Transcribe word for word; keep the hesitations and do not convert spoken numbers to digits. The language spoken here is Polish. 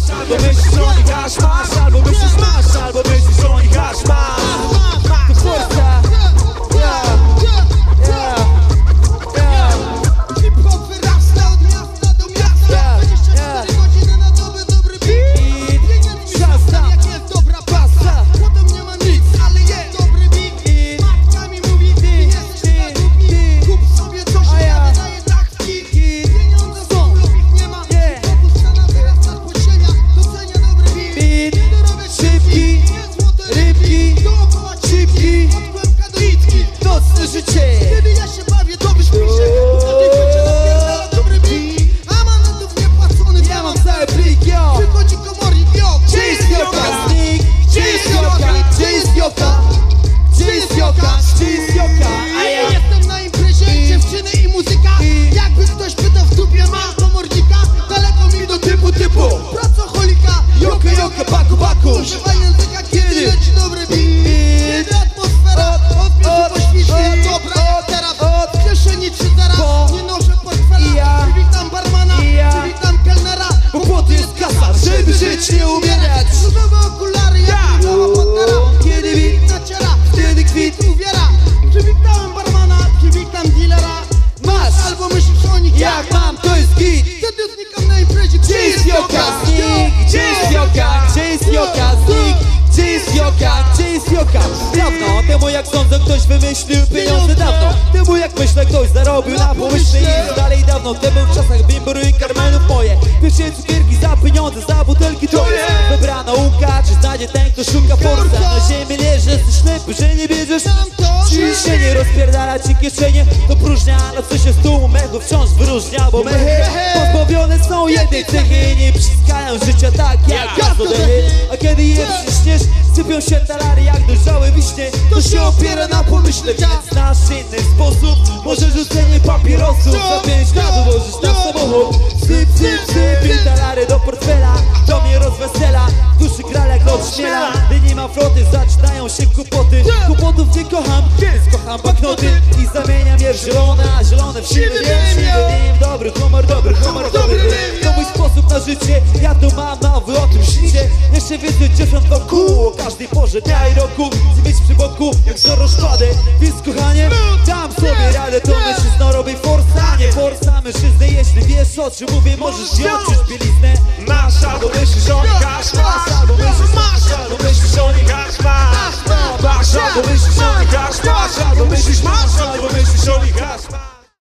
masz, albo myślisz o nich aż masz, albo myślisz masz, albo myślisz o nich aż masz. To forsa, yeah, yeah, yeah. Hip-hop wyrasta od miasta do miasta, dwadzieścia cztery godziny na dobę, dobry beat. Pieniądz mi szasta, jak jest dobra pasta. Potem nie ma nic, ale jest dobry beat. Matka mi mówi, ty jesteś na długi. Kup sobie coś, a ja wydaję tak w kit. Pieniądze są, lub ich nie ma. Hip-hopu scena wyrasta z podziemia, docenia dobry beat. Nie dorobię szybki, nie złote rybki. Dookoła szybki, od kłębka do nitki. Nocne życie. Kiedy ja się bawię, to wyśpiszę. Na tej płycie napierdala dobry beat. A mandatów niepłaconych Ja mam cały plik, yo. Przychodzi komornik, yo. Gdzie jest Joka? Gdzie jest Joka? Gdzie jest Joka? Gdzie jest Joka? Gdzie jest Joka? A ja Jestem na imprezie, dziewczyny i muzyka. Jakby ktoś pytał w dupie, mam komornika. Daleko mi do typu typu pracocholika. Joka, Joka, baku, baku. Używaj języka, kiedy leci dobry beat. Kiedy atmosfera odbierze pośpiesznie. Dobra, jak teraz w kieszeni trzy zera. Nie noszę portfela. Przywitam barmana, przywitam kelnera. Bo po to jest kasa, żeby żyć, nie umierać. Różowe okulary, jak różowa pantera. Kiedy Kwit naciera, wtedy kwit uwiera. Przywitałem barmana, przywitam dealera. masz. Albo myślisz o nich Jak mam, to jest git. Wtedy znikam na imprezie. Gdzie jest Joka? Znik. Gdzie jest Joka? Gdzie jest Joka? Znik. Gdzie jest Joka? Gdzie jest Joka? Dawno temu jak sądzę ktoś wymyślił pieniądze dawno. Temu jak myślę ktoś zarobił na pomyśle i dalej dawno. Temu w czasach bimboru i karmelów moje. Pierwsze cukierki za pieniądze, za butelki to jest dobra nauka. Czy znajdzie ten kto szuka forsa? Na ziemi leży, jesteś ślepy, że nie wiedziesz. Ci się nie rozpierdala ci kieszenie. To próżnia, ale co się z tłumu mechu wciąż wyróżnia. Bo mechy pozbawione są jednej cechy i nie przyciskają życia tak jak gazodemy. A kiedy je przyśniesz, sypią się talary jak dojrzałe wiśnie. To się opiera na pomyśle, więc znasz inny sposób. Może rzucenie papierosów za pięć lat ułożyć na samochód. Syp, syp, syp i talary do portfela. To mnie rozwesela, w duszy gra jak od śmiela. Gdy nie ma floty, zaczynają się kłopoty. Kłopotów nie kocham, więc kocham banknoty. I zamieniam je w zielone, a zielone w siwy dym. Siwy dym, dobry humor, dobry humor, dobry dym. To mój sposób na życie, ja tu mam, a wy o tym śnicie. Jeszcze więcej dziewcząt wokół, o każdej porze dnia i roku. Chcę mieć przy boku, jak zoro szpadę. Więc kochanie, dam sobie radę. To mężczyzna robi forsa, nie forsa mężczyzny. Jeśli wiesz o czym mówię, możesz wziąć bieliznę. Masz albo myślisz o nich aż masz, albo myślisz masz, albo myślisz o nich aż masz. Masz albo myślisz o nich aż masz, albo myślisz masz, albo myślisz o nich aż masz.